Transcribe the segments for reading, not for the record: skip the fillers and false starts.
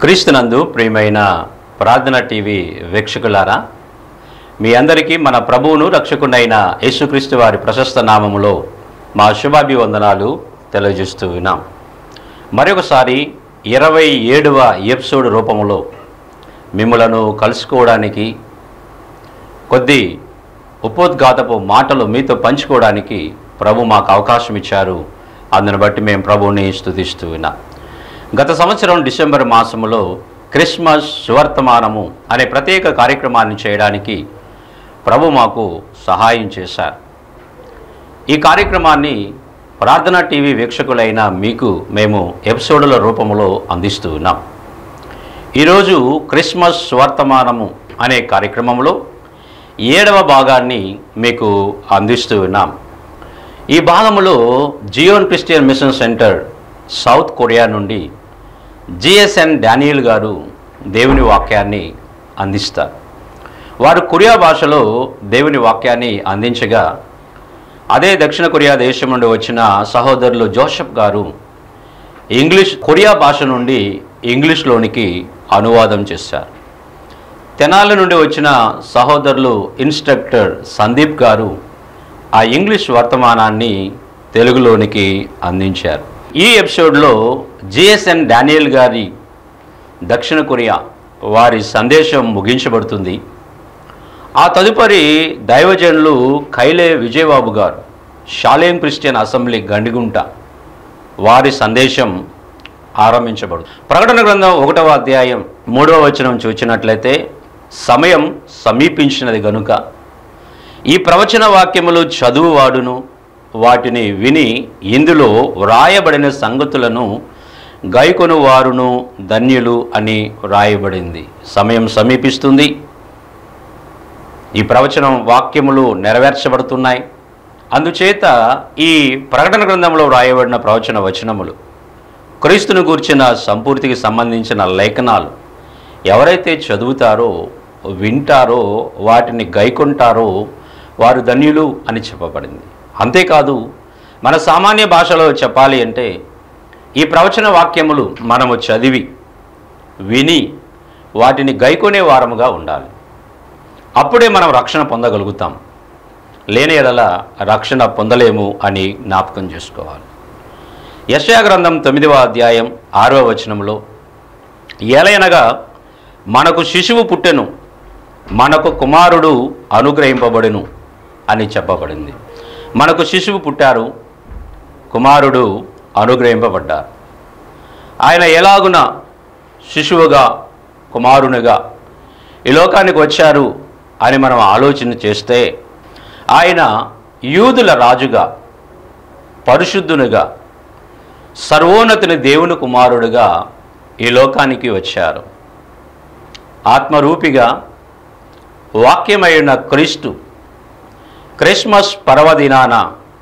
క్రీస్తునందు ప్రియమైన ప్రార్థన టీవీ వీక్షకులారా, మీ అందరికీ మన ప్రభువును రక్షకుడైన యేసుక్రీస్తు వారి ప్రశస్త నామములో మా శుభాభివందనాలు తెలియజేస్తూ ఉన్నాం. మరొకసారి 27వ ఎపిసోడ్ రూపంలో మిమ్మలను కలుసుకోవడానికి, కొద్ది ఉపోద్ఘాతపు మాటలు మీతో పంచుకోవడానికి ప్రభు మాకు అవకాశం ఇచ్చారు. అందుని బట్టి మేము ప్రభువుని స్తుతిస్తూ ఉన్నాం. గత సంవత్సరం డిసెంబర్ మాసములో క్రిస్మస్ సువర్తమానము అనే ప్రత్యేక కార్యక్రమాన్ని చేయడానికి ప్రభు మాకు సహాయం చేశారు. ఈ కార్యక్రమాన్ని ప్రార్థనా టీవీ వీక్షకులైన మీకు మేము ఎపిసోడుల రూపంలో అందిస్తూ ఉన్నాం. ఈరోజు క్రిస్మస్ సువర్తమానము అనే కార్యక్రమంలో 7వ భాగాన్ని మీకు అందిస్తూ ఉన్నాం. ఈ భాగంలో Zion Christian mission centre South Korea నుండి జిఎస్ఎన్ డానియల్ గారు దేవుని వాక్యాన్ని అందిస్తారు. వారు కొరియా భాషలో దేవుని వాక్యాన్ని అందించగా, అదే దక్షిణ కొరియా దేశం నుండి వచ్చిన సహోదరులు జోసెఫ్ గారు కొరియా భాష నుండి ఇంగ్లీష్లోనికి అనువాదం చేశారు. తెనాలి నుండి వచ్చిన సహోదరులు ఇన్స్ట్రక్టర్ సందీప్ గారు ఆ ఇంగ్లీష్ వర్తమానాన్ని తెలుగులోనికి అందించారు. ఈ ఎపిసోడ్లో జిఎస్ఎన్ డానియల్ గారి దక్షిణ కొరియా వారి సందేశం ముగించబడుతుంది. ఆ తదుపరి దైవజనులు కైలే విజయబాబు గారు షాలేం క్రిస్టియన్ అసెంబ్లీ గండిగుంట వారి సందేశం ఆరంభించబడుతుంది. ప్రకటన గ్రంథం 1వ అధ్యాయం 3వ వచనం చూచినట్లయితే, సమయం సమీపించినది గనుక ఈ ప్రవచన వాక్యములు చదువువాడును వాటిని విని ఇందులో వ్రాయబడిన సంగతులను గైకొను వారును ధన్యులు అని వ్రాయబడింది. సమయం సమీపిస్తుంది. ఈ ప్రవచనం వాక్యములు నెరవేర్చబడుతున్నాయి. అందుచేత ఈ ప్రకటన గ్రంథంలో వ్రాయబడిన ప్రవచన వచనములు, క్రీస్తును గూర్చిన సంపూర్తికి సంబంధించిన లేఖనాలు ఎవరైతే చదువుతారో, వింటారో, వాటిని గైకొంటారో వారు ధన్యులు అని చెప్పబడింది. అంతేకాదు, మన సామాన్య భాషలో చెప్పాలి అంటే ఈ ప్రవచన వాక్యములు మనము చదివి విని వాటిని గైకొనే వారముగా ఉండాలి. అప్పుడే మనం రక్షణ పొందగలుగుతాం. లేని ఎడల రక్షణ పొందలేము అని జ్ఞాపకం చేసుకోవాలి. యెషయా గ్రంథం 9వ అధ్యాయం 6వ వచనంలో, ఏలయనగా మనకు శిశువు పుట్టెను, మనకు కుమారుడు అనుగ్రహింపబడెను అని చెప్పబడింది. మనకు శిశువు పుట్టారు, కుమారుడు అనుగ్రహింపబడ్డారు. ఆయన ఎలాగున శిశువుగా, కుమారునిగా ఈ లోకానికి వచ్చారు అని మనం ఆలోచన చేస్తే, ఆయన యూదుల రాజుగా, పరిశుద్ధునిగా, సర్వోన్నతుని దేవుని కుమారుడుగా ఈ లోకానికి వచ్చారు. ఆత్మరూపిగా వాక్యమైన క్రీస్తు క్రిస్మస్ పర్వదినాన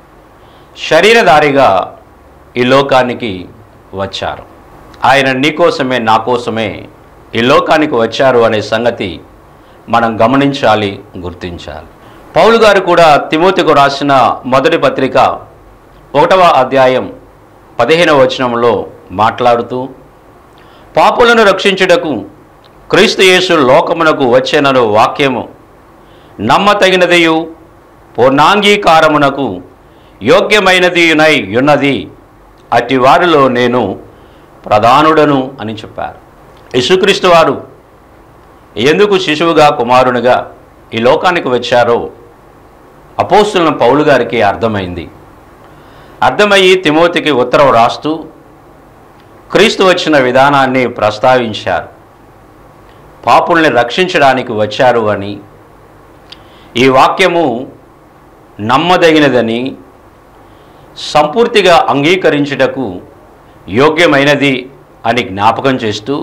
శరీరధారిగా ఈ లోకానికి వచ్చారు. ఆయన నీకోసమే, నా కోసమే ఈ లోకానికి వచ్చారు అనే సంగతి మనం గమనించాలి, గుర్తించాలి. పౌలు గారు కూడా తిమోతికు రాసిన మొదటి పత్రిక 1వ అధ్యాయం 15వ వచనంలో మాట్లాడుతూ, పాపులను రక్షించుటకు క్రీస్తు యేసు లోకమునకు వచ్చెనను వాక్యము నమ్మతగినదియు పూర్ణాంగీకారమునకు యోగ్యమైనదియునై ఉన్నది, అట్టి వారిలో నేను ప్రధానుడను అని చెప్పారు. యేసుక్రీస్తు వారు ఎందుకు శిశువుగా, కుమారునిగా ఈ లోకానికి వచ్చారో అపోస్తలుడైన పౌలు గారికి అర్థమైంది. అర్థమయ్యి తిమోతికి ఉత్తరం రాస్తూ క్రీస్తు వచ్చిన విధానాన్ని ప్రస్తావించారు. పాపుల్ని రక్షించడానికి వచ్చారు అని, ఈ వాక్యము నమ్మదగినదని, సంపూర్తిగా అంగీకరించుటకు యోగ్యమైనది అని జ్ఞాపకం చేస్తూ,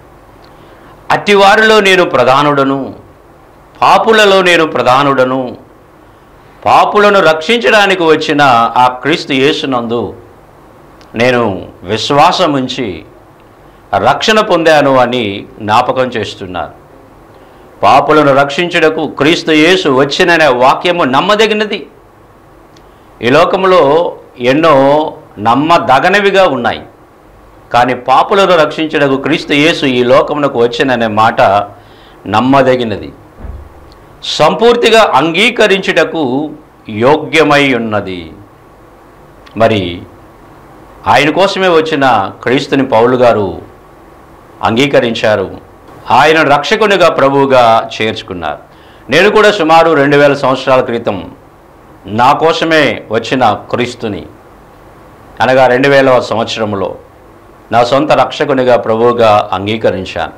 అట్టివారిలో నేను ప్రధానుడను, పాపులలో నేను ప్రధానుడను, పాపులను రక్షించడానికి వచ్చిన ఆ క్రీస్తు యేసునందు నేను విశ్వాసం ఉంచి రక్షణ పొందాను అని జ్ఞాపకం చేస్తున్నారు. పాపులను రక్షించుటకు క్రీస్తు యేసు వచ్చిననే వాక్యము నమ్మదగినది. ఈ లోకంలో ఎన్నో నమ్మదగనవిగా ఉన్నాయి, కానీ పాపులను రక్షించుటకు క్రీస్తు యేసు ఈ లోకమునకు వచ్చెననే మాట నమ్మదగినది, సంపూర్తిగా అంగీకరించుటకు యోగ్యమై ఉన్నది. మరి ఆయన కోసమే వచ్చిన క్రీస్తుని పౌలు గారు అంగీకరించారు, ఆయన రక్షకునిగా ప్రభువుగా చేర్చుకున్నారు. నేను కూడా సుమారు 2000 సంవత్సరాల క్రితం నా కోసమే వచ్చిన క్రీస్తుని, అనగా 2000వ సంవత్సరంలో నా సొంత రక్షకునిగా ప్రభువుగా అంగీకరించాను.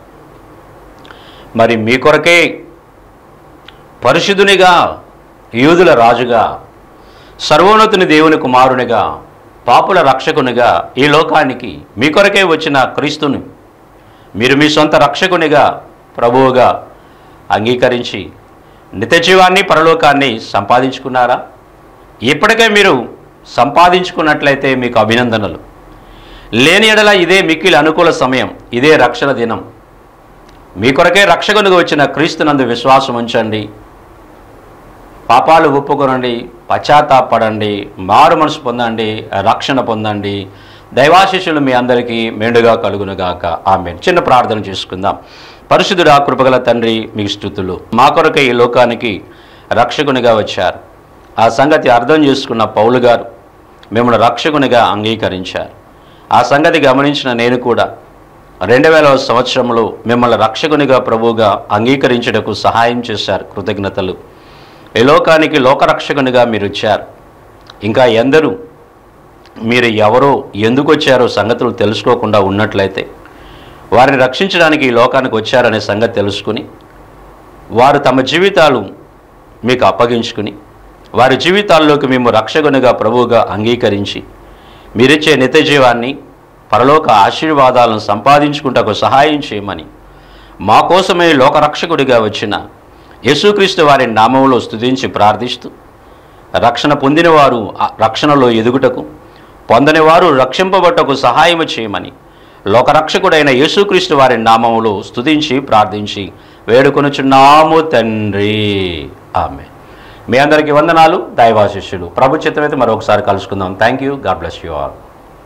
మరి మీ కొరకే పరిశుద్ధునిగా, యూదుల రాజుగా, సర్వోన్నతుని దేవుని కుమారునిగా, పాపుల రక్షకునిగా ఈ లోకానికి మీ కొరకే వచ్చిన క్రీస్తుని మీరు మీ సొంత రక్షకునిగా, ప్రభువుగా అంగీకరించి నిత్యజీవాన్ని, పరలోకాన్ని సంపాదించుకున్నారా? ఇప్పటికే మీరు సంపాదించుకున్నట్లయితే మీకు అభినందనలు. లేని ఎడల ఇదే మిక్కిలి అనుకూల సమయం, ఇదే రక్షణ దినం. మీ కొరకే రక్షకునిగా వచ్చిన క్రీస్తునందు విశ్వాసం ఉంచండి, పాపాలు ఒప్పుకొనండి, పశ్చాత్తాపడండి, మారు మనసు పొందండి, రక్షణ పొందండి. దైవాశీస్సులు మీ అందరికీ మెండుగా కలుగునుగాక. ఆమేన్. చిన్న ప్రార్థన చేసుకుందాం. పరిశుద్ధుడా, కృపగల తండ్రి, మీకు స్తుతులు. మా కొరకే ఈ లోకానికి రక్షకునిగా వచ్చారు. ఆ సంగతి అర్థం చేసుకున్న పౌలు గారు మిమ్మల్ని రక్షకునిగా అంగీకరించారు. ఆ సంగతి గమనించిన నేను కూడా 2000వ సంవత్సరంలో మిమ్మల్ని రక్షకునిగా, ప్రభువుగా అంగీకరించుటకు సహాయం చేశారు. కృతజ్ఞతలు. ఈ లోకానికి లోకరక్షకునిగా మీరు వచ్చారు. ఇంకా ఎందరూ మీరు ఎవరో, ఎందుకు వచ్చారో సంగతులు తెలుసుకోకుండా ఉన్నట్లయితే వారిని రక్షించడానికి ఈ లోకానికి వచ్చారనే సంగతి తెలుసుకుని వారు తమ జీవితాలు మీకు అప్పగించుకుని వారి జీవితాల్లోకి మేము రక్షకునిగా, ప్రభువుగా అంగీకరించి మీరిచ్చే నిత్యజీవాన్ని, పరలోక ఆశీర్వాదాలను సంపాదించుకుంటకు సహాయం చేయమని మా కోసమే లోకరక్షకుడిగా వచ్చిన యేసుక్రీస్తు వారి నామములో స్తుతించి ప్రార్థిస్తూ, రక్షణ పొందినవారు రక్షణలో ఎదుగుటకు, పొందని వారు రక్షింపబట్టకు సహాయము చేయమని లోకరక్షకుడైన యేసుక్రీస్తు వారి నామములో స్తుతించి ప్రార్థించి వేడుకొనుచున్నాము తండ్రి. ఆమేన్. మీ అందరికీ వందనాలు. దైవాశిష్యులు. ప్రభు చిత్తమైతే మరొకసారి కలుసుకుందాం. Thank you. God bless you all.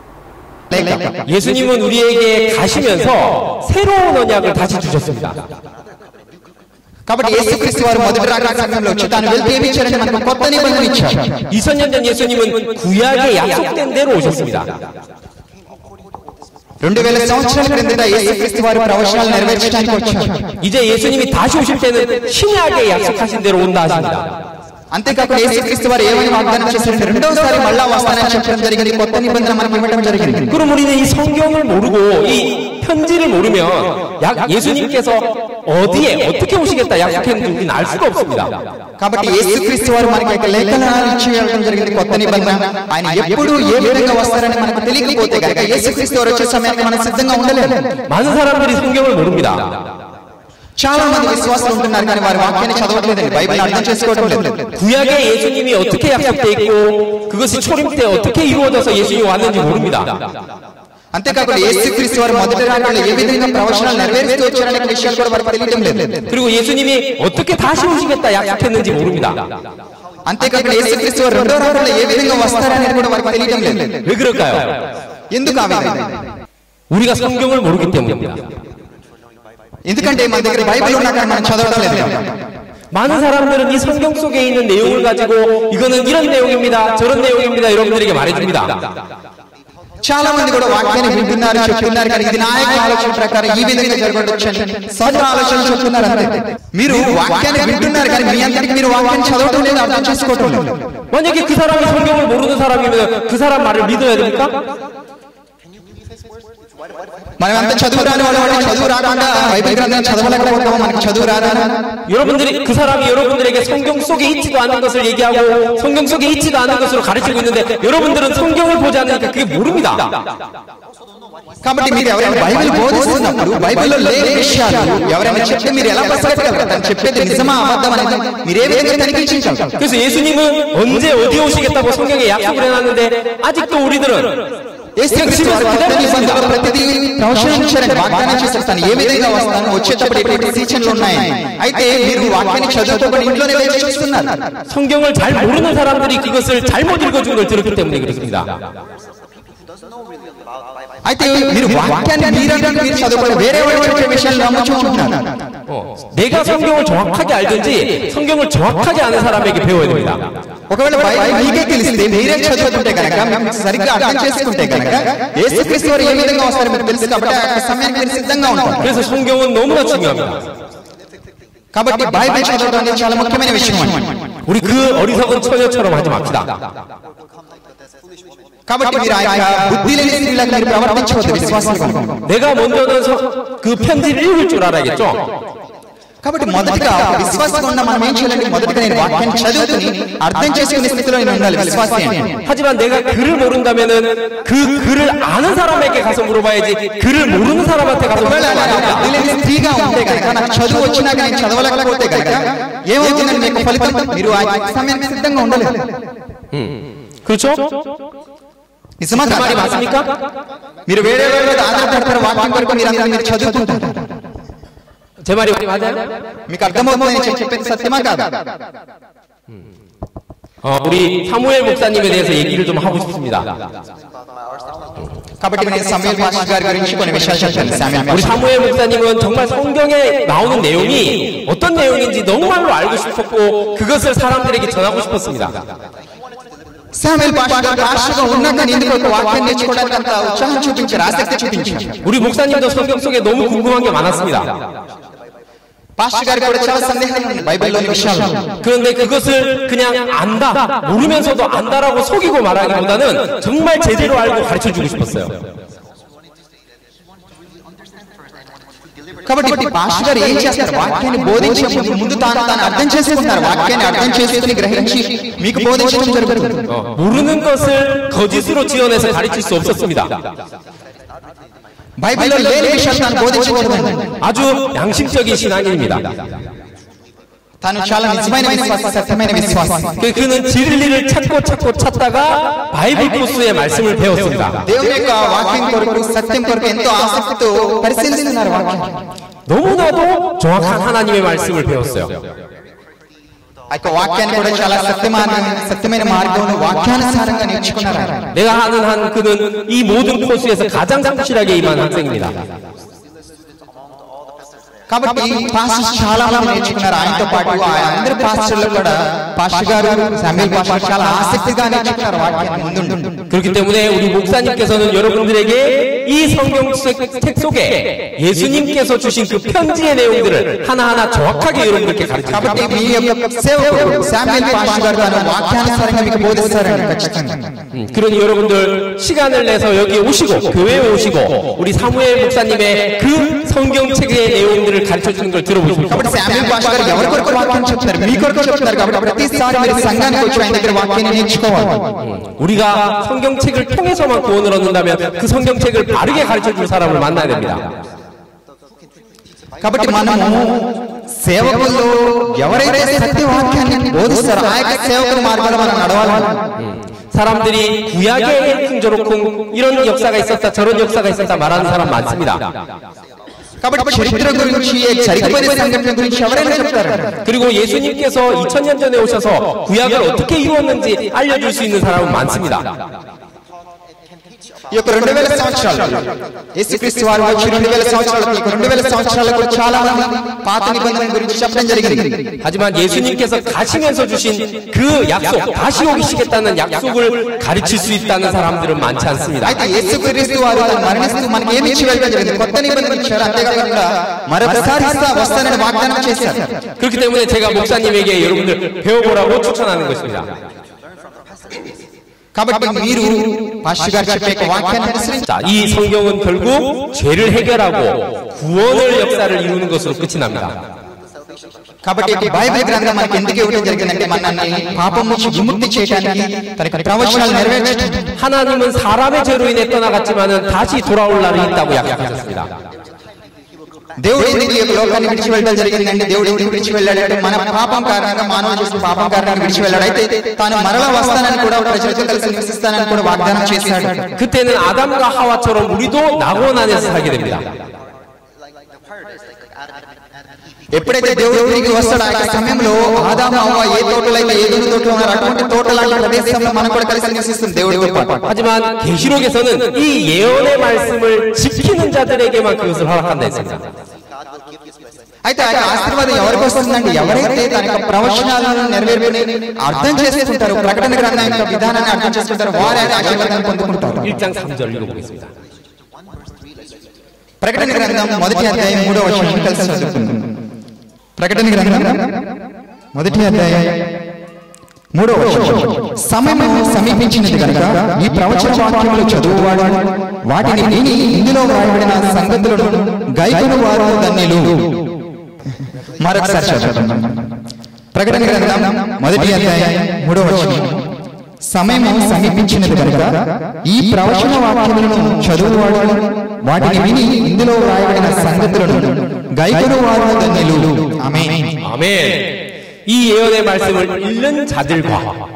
예수님은 우리에게 가시면서 새로운 언약을 다시 주셨습니다. కాబట్టి యేసుక్రీస్తు వారు మొదటి రాకడ సమయంలో వచ్చి తాను వెళ్తే ఏమి ఇచ్చారని మనకు కొత్త నిబంధన ఇచ్చారు. 2000년 전 예수님은 구약에 약속된 대로 오셨습니다. 2000 సంవత్సరాల క్రిందట యేసుక్రీస్తు వారు ప్రవచనాలు నెరవేర్చడానికి వచ్చారు. 이제 예수님이 다시 오실 때는 신약에 약속하신 대로 온다 하십니다. అంతేకాకుండా యేసుక్రీస్తు వారు ఏమని వాగ్దానం చేశారంటే రెండోసారి మళ్ళా వస్తానని చెప్పడం జరిగింది. కొత్త నిబంధన మనకు ఇవ్వడం జరిగింది. 그럼 우리는 이 성경을 모르고 이 편지를 모르면 예수님께서 어디에 어떻게 오시겠다 약속했는지 우리는 알 수가 없습니다. కాబట్టి యేసుక్రీస్తు వారు మనకి లేఖనాలు ఇచ్చి వెళ్ళడం జరిగింది. కొత్త నిబంధన ఆయన ఎప్పుడు ఏ విధంగా వస్తారని మనకు తెలియకపోతే కనుక యేసుక్రీస్తు వారు వచ్చే సమయానికి మనం సిద్ధంగా ఉండలేము. 많은 사람들이 성경을 모릅니다. చాలా మంది విశ్వాసులు ఉంటున్నారు కానీ వారి వాక్యాన్ని చదవట్లేదండి, బైబిల్ అర్థం చేసుకోవడం లేదు. 구약에 예수님이 어떻게 약속돼 있고 그것이 초림 때 어떻게 이루어져서 예수님이 왔는지 모릅니다. అంతేకాకుండా యేసుక్రీస్తు వారు మొదటి రాకడలో ఏ విధంగా ప్రవచనాలు నెరవేరుస్తూ వచ్చారనే విషయాలు కూడా వారికి తెలియడం లేదు. 그리고 예수님이 어떻게 다시 오시겠다 약속했는지 모릅니다. అంతేకాకుండా యేసుక్రీస్తు వారు రెండో రాకడలో ఏ విధంగా వస్తారనేది కూడా వారికి తెలియడం లేదు. 왜 그럴까요? ఎందుకు ఆ విధంగా? 우리가 성경을 모르기 때문입니다. ఎందుకంటే మన దగ్గర బైబిల్ ఉన్నా కానీ మనం చదవడం లేదు. 많은 사람들은 이 성경 속에 있는 내용을 가지고 이거는 이런 내용입니다, 저런 내용입니다 여러분들에게 말해줍니다. చాలా మంది కూడా వాక్యాన్ని వింటున్నారు, చెప్తున్నారు కానీ ఇది నా యొక్క ఆలోచన ప్రకారం ఈ విధంగా జరగవచ్చు సొంత ఆలోచన చెప్తున్నారు. అంతే. మీరు వాక్యాన్ని వింటున్నారు కానీ మీ అందరికి మీరు వాక్యాన్ని చదవడం లేదు, అర్థం చేసుకోవడం లేదు. 만약에 그 사람이 성경을 모르는 사람이면 그 사람 말을 믿어야 됩니까? మనం ఎంత చదువు రాని వాళ్ళు చదువు రాకుండా బైబిల్ గ్రంథం చదవలేకపోతాము. మనకి చదువు రాదా? 여러분들이 그 사람이 여러분들에게 성경 속에 있지도 않은 것을 얘기하고 성경 속에 있지도 않은 것으로 가르치고 있는데 여러분들은 성경을 보지 않으니까 그게 모릅니다. కాబట్టి మీరు ఎవరైనా బైబిల్ బోధిస్తున్నప్పుడు బైబిల్లో లేని విషయాలు ఎవరైనా చెప్తే మీరు ఎలా పసగట్టగలరు? తను చెప్పేది నిజమా అబద్ధం అనేది మీరు ఏ విధంగా తనిఖీంచాలి? 그래서 예수님은 언제 어디 오시겠다고 성경에 약속을 해놨는데 아직도 우리들은 యేసుక్రీస్తు వారు కొత్త నిబంధనలో ప్రతిదీ ప్రవచనించారని వాగ్దానం చేశారు. తను ఏ విధంగా వస్తానో వచ్చేటప్పుడు ఎటువంటి సూచనలు ఉన్నాయి. అయితే మీరు వాక్యాన్ని చదువుకోకుండా ఇంట్లోనే వేచి చూస్తున్నారు. 성경을 잘 모르는 사람들이 그것을 잘못 읽어준 걸 들었기 때문에 그렇습니다. అయితే మీరు వాక్యాన్ని మీరు చదువుకొని వేరే వాళ్ళు చెప్పే విషయాలు నమ్ముతూ ఉంటున్నారు. 내가 성경을 정확하게 알든지 성경을 정확하게 아는 사람에게 배워야 됩니다. ఒకవేళ బైబిల్ మీకే తెలిస్తే మీరే చదువుతుంటే కనుక సరిగ్గా అర్థం చేసుకుంటే కనుక యేసుక్రీస్తు వారు ఏ విధంగా వస్తారో మీకు తెలుసు కాబట్టి ఆ సమయానికి మీరు సిద్ధంగా ఉంటారు. 그래서 성경은 너무나 중요합니다. కాబట్టి బైబిల్ చదవడం అనేది చాలా ముఖ్యమైన విషయం. 우리 그 어리석은 처녀처럼 하지 맙시다. కాబట్టి మీరు ఆ యొక్క బుద్ధి లేని స్త్రీలాగా మీరు ప్రవర్తించవద్దు విశ్వాసంగా. 내가 먼저는 그 편지를 읽을 줄 알아야겠죠. కాబట్టి మొదటిగా విశ్వాసంగా ఉన్న మనం ఏం చేయాలంటే మొదటిగా నేను వాక్యాన్ని చదువుతుని అర్థం చేసుకునే స్థితిలో నేను ఉండాలి విశ్వాసి అని. 하지만 내가 글을 모른다면은 그 글을 아는 사람에게 가서 물어봐야지 글을 모르는 사람한테 가서 బుద్ధి లేని స్త్రీగా ఉంటే కనుక నాకు చదువు వచ్చినా నేను చదవలేకపోతే కనుక ఏమవుతుందని మీకు ఫలితం మీరు ఆ సమయానికి సిద్ధంగా ఉండలేదు. 그렇죠? నిజమా 말이 맞습니까? మీరు వేరే వేరే ఆధారపడతారు వాక్యం వరకు మీరు చదువుకుంటారు. 제 말이 맞아요? మీకు అర్థమవుతుంది నేను చెప్పేది సత్యమా కాదా? 우리 사무엘 목사님에 대해서 얘기를 좀 하고 싶습니다. కాబట్టి నేను సమూయేల్ పాస్టర్ గారి గురించి కొన్ని విషయాలు చెప్తాను. 우리 사무엘 목사님은 정말 성경에 나오는 내용이 어떤 내용인지 정말로 알고 싶었고 그것을 사람들에게 전하고 싶었습니다. సమూయేల్ పాస్టర్గా ఉన్నాక ఎందుకు ఒక వాక్యాన్ని నేర్చుకోవడానికి అంత ఉత్సాహం చూపించారు, ఆసక్తి చూపించారు. 우리 목사님도 성경 속에 너무 궁금한 게 많았습니다. పాస్టర్ గారికి కూడా చాలా సందేహాలు ఉన్నాయి బైబిల్లోని విషయాలు. 그런데 그것을 그냥 안다, 모르면서도 안다라고 속이고 말하기보다는 정말 제대로 알고 가르쳐주고 싶었어요. కాబట్టి పాస్టర్ గారు ఏం చేస్తారు, వాక్యాన్ని బోధించే ముందు తాను అర్థం చేసుకుంటారు. వాక్యాన్ని అర్థం చేసుకుని గ్రహించి మీకు బోధించడం జరుగుతుంది. 모르는 것을 거짓으로 지어내서 가르칠 수 없었습니다. బైబిల్లో లేని విషయాలు తాను బోధించకూడదు. 아주 양심적인 신앙인입니다. తాను చాలా నిజమైన విశ్వాసి, సత్యమైన విశ్వాసి. 그는 진리를 찾다가 바이블 코스의 말씀을 배웠습니다. దేవుని యొక్క వాక్యం కొరకు, సత్యం కొరకు ఎంతో ఆసక్తితో పరిశీలిస్తున్నారు వాక్యం. 너무나도 정확한 하나님의 말씀을 배웠어요. ఆ యొక్క వాక్యాన్ని కూడా చాలా సత్యమైన మార్గంలో వాక్యానుసారంగా నేర్చుకున్నారు. 내가 아는 한 그는 이 모든 코스에서 가장 성실하게 임한 학생입니다. కాబట్టి పాస్టర్స్ చాలా మంది నేర్చుకున్నారు. ఆయనతో పాటు అందరు పాస్టర్లు కూడా పాస్టర్ గారు సమూయేల్ పాస్టర్ చాలా ఆసక్తిగా నేర్చుకున్నారు వాక్యాన్ని ముందు. 그렇기 때문에 우리 목사님께서는 여러분들에게 이 성경 책 속에 예수님께서 주신 그 편지의 내용들을 하나하나 정확하게 여러분들께 가르쳐 కాబట్టి మీ యొక్క సేవకుడు సమూయేల్ పాస్టర్ గారు తన వాక్యానుసారంగా మీకు బోధిస్తారని ఖచ్చితంగా. 그러니 여러분들 시간을 내서 여기에 오시고 교회에 오시고 우리 사무엘 목사님의 그 성경책의 내용들을 가르쳐 주는 걸 들어보십시오. కాబట్టి సమూయేల్ పాస్టర్ గారు ఎవరి కొరకు వాక్యం చెప్తారు, మీ కొరకు చెప్తారు. కాబట్టి ప్రతిసారి మీరు సంఘానికి వచ్చి ఆయన దగ్గర వాక్యాన్ని నేర్చుకోవాలి. 우리가 성경책을 통해서만 구원을 얻는다면 그 성경책을 바르게 가르쳐 줄 사람을 만나야 됩니다. కాబట్టి మనము సేవకుల్లో ఎవరైతే సత్యవాక్యాన్ని బోధిస్తారో ఆ యొక్క సేవకుల మార్గంలో మనం నడవాలి. 사람들이 구약에 흥저롭고 이런 역사가 있었다 저런 역사가 있었다 말하는 사람 많습니다. కాబట్టి చరిత్ర గురించి, జరిగిపోయిన సంఘటన గురించి ఎవరైనా చెప్తారు. 그리고 예수님께서 2000년 전에 오셔서 구약을 어떻게 이루었는지 알려줄 수 있는 사람은 많습니다. ఈ యొక్క 2000 సంవత్సరాలు యేసుక్రీస్తు వారు వచ్చి 2000 సంవత్సరాలకు 2000 సంవత్సరాలకు చాలా మంది పాత నిబంధన గురించి చెప్పడం జరిగింది. 하지만 예수님께서 가시면서 주신 그 약속, 다시 오시겠다는 약속을 가르칠 수 있다는 사람들은 많지 않습니다. అయితే యేసుక్రీస్తు వారు మరణిస్తూ మనకి ఏమి ఇచ్చి వెళ్ళడం జరిగింది, కొత్త నిబంధన ఇచ్చారు. అంతేకాకుండా మరొకసారి వస్తానని వాగ్దానం చేశారు. 그렇기 때문에 제가 목사님에게 여러분들 배워보라고 추천하는 것입니다. కాబట్టి మీరు పాస్టర్ గారు చెప్పే వాక్యాన్ని అనుసరించి 이 성경은 결국 죄를 해결하고 구원의 역사를 이루는 것으로 끝이 납니다. కాబట్టి బైబిల్ గ్రంథం మనకి ఎందుకు ఇవ్వడం జరిగిందంటే మనల్ని పాపం నుంచి విముక్తి చేయడానికి, తన ప్రవచనాలు నెరవేర్చడానికి. 하나님은 사람의 죄로 인해 떠나갔지만은 다시 돌아올 날이 있다고 약속하셨습니다. దేవుడు ఎందుకు ఈ లోకాన్ని విడిచి వెళ్ళడం జరిగిందండి, దేవుడు ఎందుకు విడిచి వెళ్ళాడంటే మన పాపం కారణంగా, మానవులు చేసిన పాపం కారణంగా విడిచి వెళ్ళాడు. అయితే తాను మరలా వస్తానని కూడా ప్రజలతో కలిసి నివసిస్తానని కూడా వాగ్దానం చేశాడు. 그때는 아담과 하와처럼 우리도 낙원 안에서 살게 됩니다. ఎప్పుడైతే దేవుడు తిరిగి వస్తాడో ఆ సమయంలో ఆదాము హవ్వ ఏ తోటలో అయితే ఏదైనా తోటలో ఉన్నారో అటువంటి తోటలాంటి ప్రదేశంలో మనం కూడా కలిసి నివసిస్తుంది దేవుడితో పాటు. 하지만 계시록에서는 이 예언의 말씀을 지키는 자들에게만 그것을 허락한다 했습니다. అయితే ఆ ఆశీర్వాదం ఎవరికి వస్తుందండి? ఎవరైతే తన యొక్క ప్రవచనాలను నెరవేర్చుకుని అర్థం చేసుకుంటారో, ప్రకటన గ్రంథం యొక్క విధానాన్ని అర్థం చేసుకుంటారో వారే ఆశీర్వాదాన్ని పొందుకుంటారు. 1장 3절 읽어보겠습니다. ప్రకటన గ్రంథం 1వ అధ్యాయం 3వ వచనం కలిసి చదువుకుందాం. ప్రకటన గ్రంథం 1వ అధ్యాయం 3వ వచనం. సమయం సమీపించినది కనుక ఈ ప్రవచన వాక్యములు చదువువాడు వాటిని విని ఇందులో వ్రాయబడిన సంగతులను గైకొను వారు ధన్యులు. మరొకసారి చదువుకుందాం. ప్రకటన గ్రంథం 1వ అధ్యాయం 3వ వచనం. సమయం సమీపించినది కనుక ఈ ప్రవచన వాక్యములను చదువువాడు వాటిని విని ఇందులో వ్రాయబడిన సంగతులను గైకొను వారు ధన్యులు. ఆమేన్. 아멘. 이 예언의 말씀을 읽는 자들과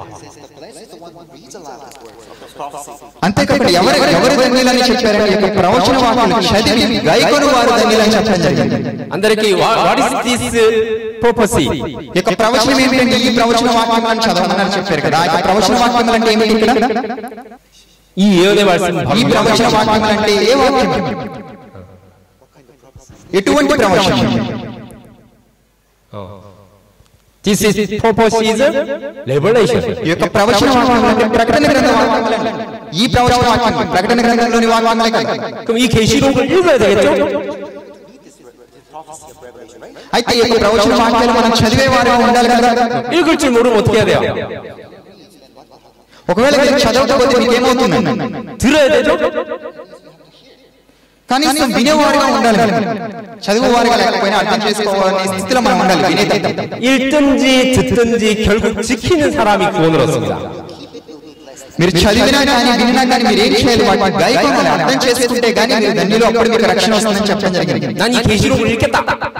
అంతేకాకుండా ఎవరు ధన్యులని చెప్పారంటే ఈ ప్రవచన వాక్యాలు చదివి గైకొను వారు ధన్యులని చెప్పడం జరిగింది. అందరికీ what is this prophecy? ఈ ప్రవచనం ఏంటంటే ఈ ప్రవచన వాక్యాలను చదవమని చెప్పారు కదా. ఆ ప్రవచన వాక్యాలు అంటే ఏమిటి? ఇక్కడ 이 예언의 말씀 ఈ ప్రవచన వాక్యాలు అంటే ఏ వాక్యం? ఎటువంటి ప్రవచనం? This is prophecy is revelation. ఈ యొక్క ప్రవచన వాక్యాలు అంటే ప్రకటన గ్రంథ వాక్యాలు. ఈ ప్రవచన వాక్యం ప్రకటన గ్రంథంలోని వాక్యాలే కదా. 그럼 이 계시록을 읽어야 되겠죠? అయితే ఈ ప్రవచన వాక్యాలు మనం చదివేవారుగా ఉండాలి కదా. 읽을 줄 모르면 어떻게 해야 돼요? ఒకవేళ మీరు చదవకపోతే మీకు ఏమవుతుంది? 들어야 되죠? కనీసం వినేవారుగా ఉండాలి. చదువువారుగా లేకపోయినా అర్థం చేసుకోవాలనే స్థితిలో మనం ఉండాలి. వినేటట్టు 읽든지 듣든지 결국 지키는 사람이 구원을 얻습니다. మీరు చదివినా కానీ వినినా కానీ మీరు ఏం చేయాలి? వాటిని గైకొనాలి. అర్థం చేసుకుంటే కానీ మీరు ధన్యులు. అప్పుడు మీకు రక్షణ వస్తుందని చెప్పడం జరిగింది. 난 이 계시록을 읽겠다.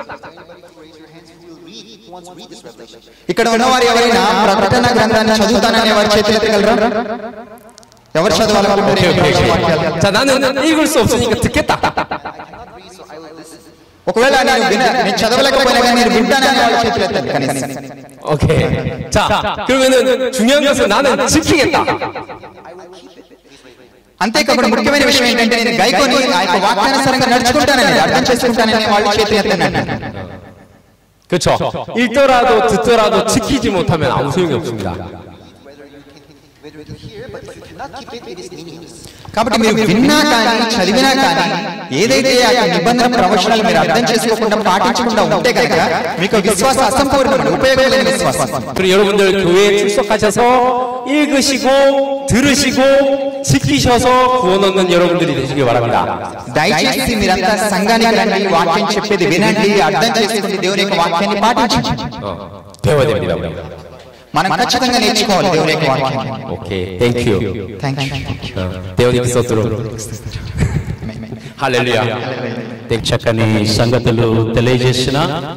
ఇక్కడ ఉన్నవారు ఎవరైనా ప్రకటన గ్రంథాన్ని చదువుతాననే వారి చేతులు ఎత్తగలరా? ఎవరు చదవాలనుకుంటున్నారు? 자, 나는 읽을 수 없으니까 듣겠다. ఒకవేళ నేను చదవలేకపోయినా కానీ నేను వింటాననే వారి చేతులు ఎత్తాలి కనీసం. 오케이. 자, 그러면은 중요한 것은 나는 지키겠다. అంతేకాకుండా ముఖ్యమైన విషయం ఏంటంటే నేను గైకొని ఆ యొక్క వాక్యానుసారంగా నడుచుకుంటానని, అర్థం చేసుకుంటానని వాళ్ళ చేతులు ఎత్తాను. 그렇죠. 읽더라도 듣더라도 지키지 못하면 아무 소용이 없습니다. కాబట్టి మీరు విన్నా కానీ చదివినా కానీ ఏదైతే ఆ నిబంధన ప్రవచనాలు మీరు అర్థం చేసుకోకుండా పాటించకుండా ఉంటే కనుక మీకు విశ్వాస అసంపూర్ణమైన ఉపయోగం లేని విశ్వాసం. 그리고 여러분들 교회에 출석하셔서 읽으시고 들으시고 지키셔서 구원 얻는 여러분들이 되시길 바랍니다. దయచేసి మీరంతా సంఘానికి రండి, వాక్యం చెప్పేది వినండి, అర్థం చేసుకుని దేవుని యొక్క వాక్యాన్ని పాటించండి. 배워야 됩니다. మనం ఖచ్చితంగా నేర్చుకోవాలి దేవుని యొక్క వాక్యం. 오케이. Thank you. దేవునికి స్తోత్రం. హల్లెలూయా. చక్కని సంగతులు తెలియజేసిన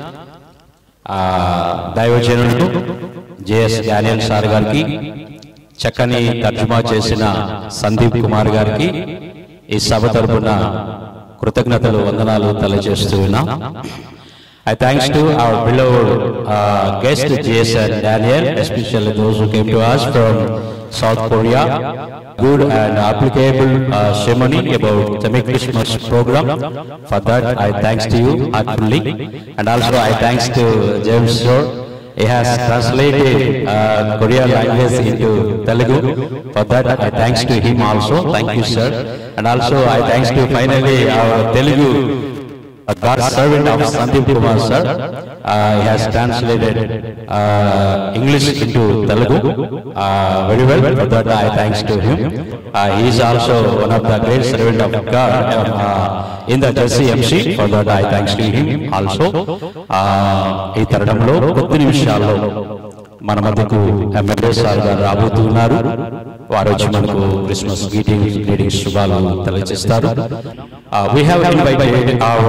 దైవజనులకు జేఎస్ డానియల్ సార్ గారికి, చక్కని తర్జుమా చేసిన సందీప్ కుమార్ గారికి ఈ సభ తరపున కృతజ్ఞతలు వందనాలు తెలియజేస్తూ ఉన్నాం. I thanks to our beloved guest J.S. Daniel, especially those who came to us from South Korea. Good and applicable ceremony about the Christmas program. For that, I thanks to you heartily, and also I thanks to James Sir. He has translated Korean language into Telugu. For that, I thanks to him also. Thank you, sir. And also I thanks to finally our Telugu God's servant of Sandeep Kumar sir. He has translated English into Telugu very well. For that I thanks to him. He is also one of the great servant of God in the JCMC. For that I thanks to him also. ఈ తరుణంలో కొద్ది నిమిషాల్లో మన మధ్యకు MLA sir గారు రాబోతున్నారు. వారు వచ్చి మనకు క్రిస్మస్ గ్రీటింగ్స్ శుభాలు తెలియజేస్తారు. We have invited our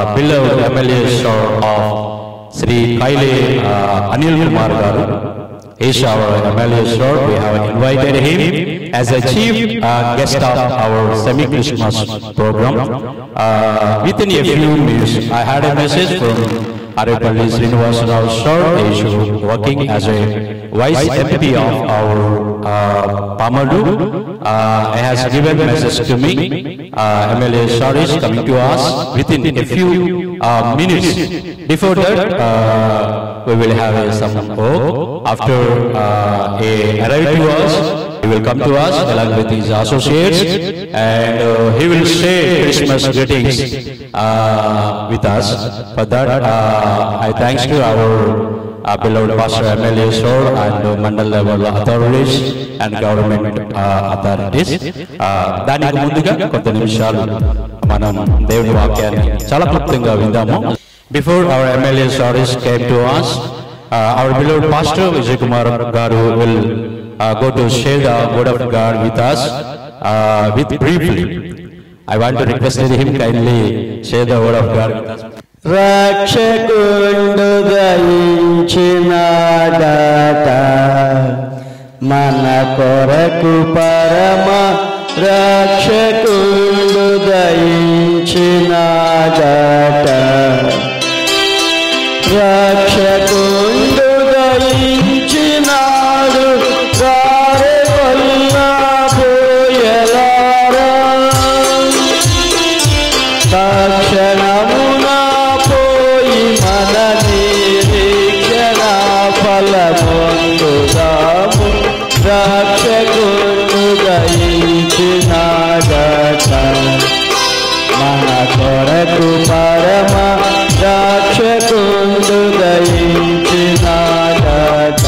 beloved MLA of Sri Kaile Anil Kumar garu is our MLA sir. We have invited him as a chief guest of our semi-Christmas program. Within a few minutes, I had a message from Arepalli Srinivasa Rao sir. He is working as a vice MP of our Pamadu. He has given message to me. MLA sir is coming to us within a few minutes. Before that, we will have some work. After he arrives to us, he will come to us along with his associates, and he will say Christmas greetings with us. For that, I thanks to our beloved Pastor MLA sir and Mandal level authorities and government authorities. దానికి ముందుగా కొంత నిమిషాలు మనం దేవుని వాక్యాన్ని చాలా క్లుప్తంగా విందాము. Before our MLA sir came to us, our beloved Pastor Vijay Kumar Garu will go to share the word of God with us with briefly. I want to request him kindly share the word of God with us. రక్షకుండు దయించినాడట మన కొరకు పరమ రక్షకుండు దయించినాడట రక్షకుండు దయించినాడు రారే వల్లా పోయలారా తక్షణమున పోయి మన నిరీక్షణ ఫలమొందుదాము రక్షకుండు దయించినాడట మన కొరకు పరమ రక్షకుండు దయించినాడట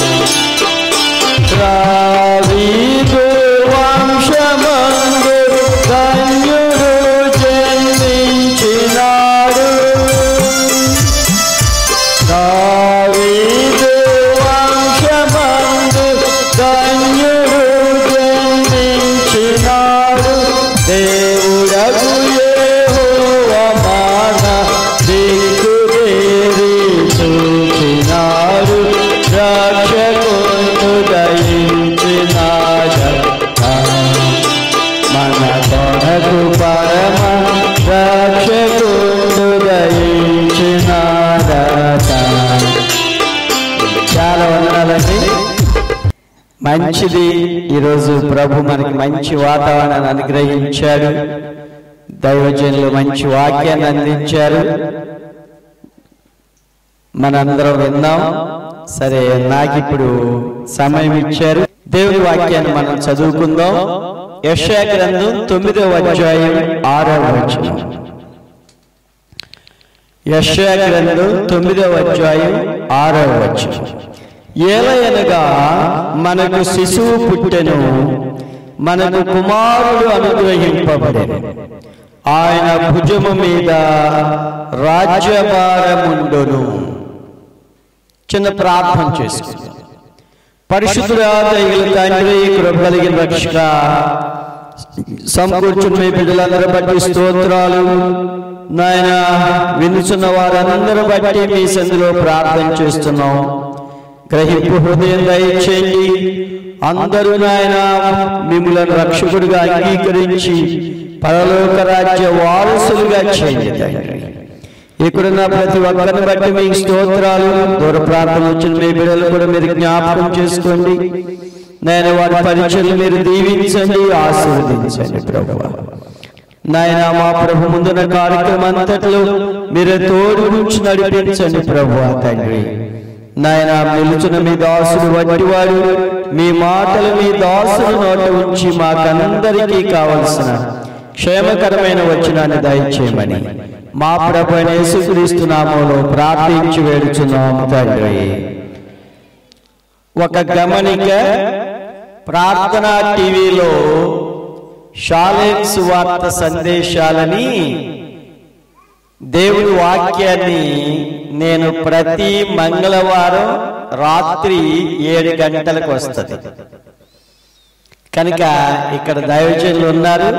రావీదు వంశమందు ధన్యుడు జన్మించినాడు రావీదు వంశమందు ధన్యుడు జన్మించినాడు దేవుడగు యెహోవా మన దిక్కుదేరి చూచినాడు రక్షకుండు దయించినాడట మన కొరకు పరమ రక్షకుండు దయించినాడట. చాలా వందనాలండి. మంచిది, ఈరోజు ప్రభు మనకి మంచి వాతావరణాన్ని అనుగ్రహించాడు. దైవజనులు మంచి వాక్యాన్ని అందించారు. మనందరం విన్నాం. సరే, నాకిప్పుడు సమయం ఇచ్చారు. దేవుని వాక్యాన్ని మనం చదువుకుందాం. యెషయా గ్రంథం 9వ అధ్యాయం 6వ వచనం. యెషయా గ్రంథం 9వ అధ్యాయం 6వ వచనం. ఏలయనగా మనకు శిశువు పుట్టెను, మనకు కుమారుడు అనుగ్రహింపబడెను, ఆయన భుజము మీద రాజ్యభారముండును. చిన్న ప్రార్థన చేసుకుందాం. పరిశుద్ధుడా, దయగల తండ్రి, కృప కలిగిన రక్షక, సమకూర్చున్న మీ బిడ్డలందరూ బట్టి స్తోత్రాలు నాయన. వినుచున్న వారందరూ బట్టి మీ సందులో ప్రార్థన చేస్తున్నాం. గ్రహింపు హృదయం దయచేయండి. అందరూ నాయన మిమ్ములను రక్షకుడిగా అంగీకరించి పరలోక రాజ్య వారసులుగా చేయండి తండ్రి. ఇక్కడున్న ప్రతి ఒక్కరిని బట్టి మీకు స్తోత్రాలు. దూర ప్రాంతం వచ్చిన మీ బిడ్డలు కూడా మీరు జ్ఞాపకం చేసుకోండి. నేను వారి పరిచయలు మీరు దీవించండి, ఆశీర్వదించండి ప్రభువా. నాయన మా ప్రభు ముందున్న కార్యక్రమం అంతట్లో మీరు తోడు నుంచి నడిపించండి ప్రభువా తండ్రి. నాయన నిలుచున్న మీ దాసుడు వంటివాడు, మీ మాటలు మీ దాసుడు నోట ఉంచి మాకందరికీ కావలసిన క్షేమకరమైన వచనాన్ని దయచేయమని మా ప్రభు యేసుక్రీస్తు నామములో ప్రార్థించి వేడుచున్నాము తండ్రి. ఒక గమనిక, ప్రార్థనా టీవీలో షాలేం సువార్త సందేశాలని దేవుని వాక్యాన్ని నేను ప్రతి మంగళవారం రాత్రి 7 గంటలకు వస్తుంది. కనుక ఇక్కడ దైవజనులు ఉన్నారు.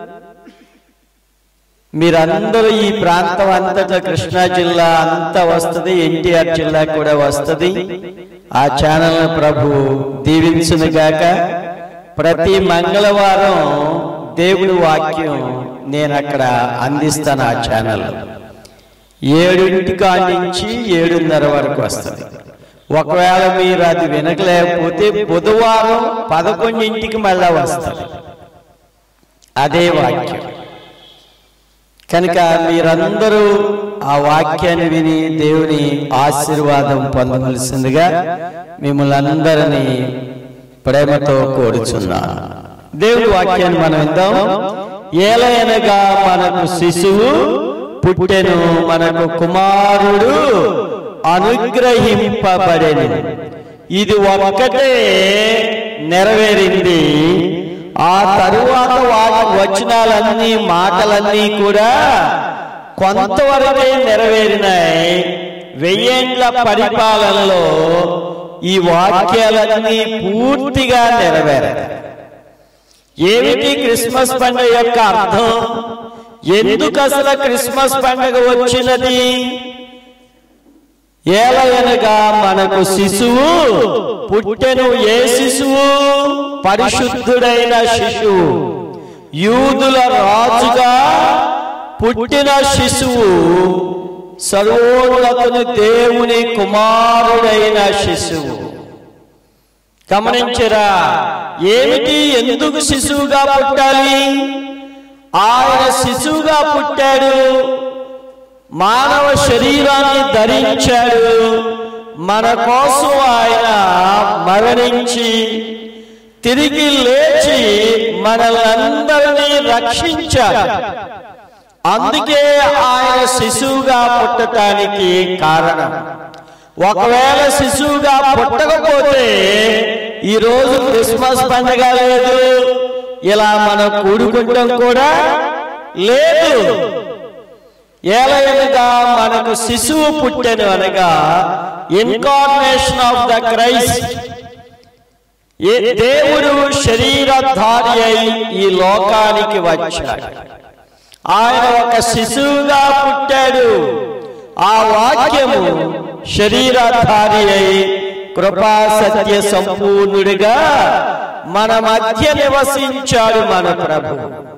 మీరందరూ ఈ ప్రాంతం అంతటా కృష్ణా జిల్లా అంతా వస్తుంది, ఎన్టీఆర్ జిల్లా కూడా వస్తుంది. ఆ ఛానల్ ప్రభు దీవించునుగాక. ప్రతి మంగళవారం దేవుడి వాక్యం నేను అక్కడ అందిస్తాను. ఆ ఛానల్ 7 నుంచి 7:30 వరకు వస్తుంది. ఒకవేళ మీరు అది వినకలేకపోతే బుధవారం 11 మళ్ళా వస్తుంది అదే వాక్యం. కనుక మీరందరూ ఆ వాక్యాన్ని విని దేవుని ఆశీర్వాదం పొందవలసిందిగా మిమ్మల్ని అందరినీ ప్రేమతో కోరుచున్నాను. దేవుని వాక్యాన్ని మనం విందాం. ఏలయనగా మనకు శిశువు పుట్టెను, మనకు కుమారుడు అనుగ్రహింపబడెను. ఇది ఒక్కటే నెరవేరింది. ఆ తరువాత వచనాలన్నీ మాటలన్నీ కూడా కొంతవరకే నెరవేరినాయి. 1000 ఏళ్ల పరిపాలనలో ఈ వాక్యాలన్నీ పూర్తిగా నెరవేరాయి. ఏమిటి క్రిస్మస్ పండుగ యొక్క అర్థం? ఎందుకు అసలు క్రిస్మస్ పండుగ వచ్చినది? ఏలయనగా మనకు శిశువు పుట్టెను. ఏ శిశువు? పరిశుద్ధుడైన శిశువు, యూదుల రాజుగా పుట్టిన శిశువు, సర్వోన్నతుని దేవుని కుమారుడైన శిశువు. గమనించరా, ఏమిటి? ఎందుకు శిశువుగా పుట్టాలి? ఆయన శిశువుగా పుట్టాడు, మానవ శరీరాన్ని ధరించాడు, మన కోసం ఆయన మరణించి తిరిగి లేచి మనల్ని రక్షించాడు. అందుకే ఆయన శిశువుగా పుట్టడానికి కారణం. ఒకవేళ శిశువుగా పుట్టకపోతే ఈరోజు క్రిస్మస్ పండుగ లేదు, ఇలా మనం కూడుకుంటాం కూడా లేదు. ఏలయనగా మనకు శిశువు పుట్టెను అనగా ఇన్కార్నేషన్ ఆఫ్ ద క్రైస్ట్. దేవుడు శరీరధారి అయి ఈ లోకానికి వచ్చాడు. ఆయన ఒక శిశువుగా పుట్టాడు. ఆ వాక్యము శరీరధారి అయి కృపా సత్య సంపూర్ణుడిగా మన మధ్య నివసించాడు మన ప్రభు.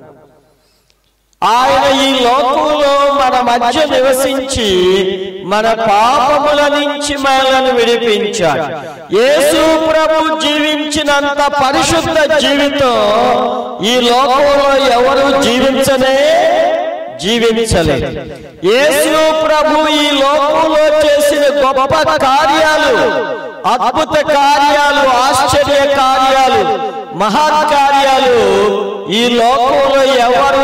ఆయన ఈ లోకంలో మన మధ్య నివసించి మన పాపముల నుంచి మనల్ని విడిపించాడు. యేసు ప్రభు జీవించినంత పరిశుద్ధ జీవితం ఈ లోకంలో ఎవరు జీవించలేదు. యేసు ప్రభు ఈ లోకంలో చేసిన గొప్ప కార్యాలు, అద్భుత కార్యాలు, ఆశ్చర్య కార్యాలు, మహత్కార్యాలు ఈ లోకంలో ఎవరు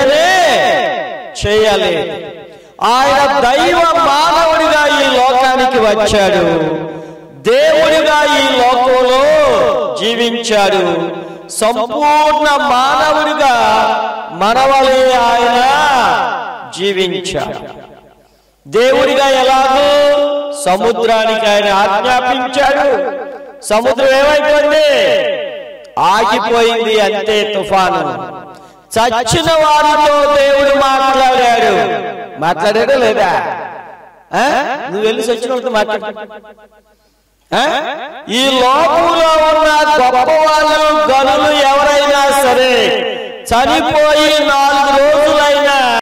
చేయలేదు. ఆయన దైవ మానవుడిగా ఈ లోకానికి వచ్చాడు, దేవుడిగా ఈ లోకంలో జీవించాడు, సంపూర్ణ మానవుడిగా మనవలే ఆయన జీవించాడు. దేవుడిగా ఎలాగో సముద్రానికి ఆయన ఆజ్ఞాపించాడు. సముద్రం ఏమైపోయింది? ఆగిపోయింది. అంతే తుఫాను. చచ్చిన వారితో దేవుడు మాట్లాడాడా లేదా? నువ్వు వెళ్ళి చచ్చిన వాళ్ళతో మాట్లాడు. ఈ లోకంలో ఉన్న గొప్ప వాళ్ళు, గనులు ఎవరైనా సరే చనిపోయి 4 రోజులైన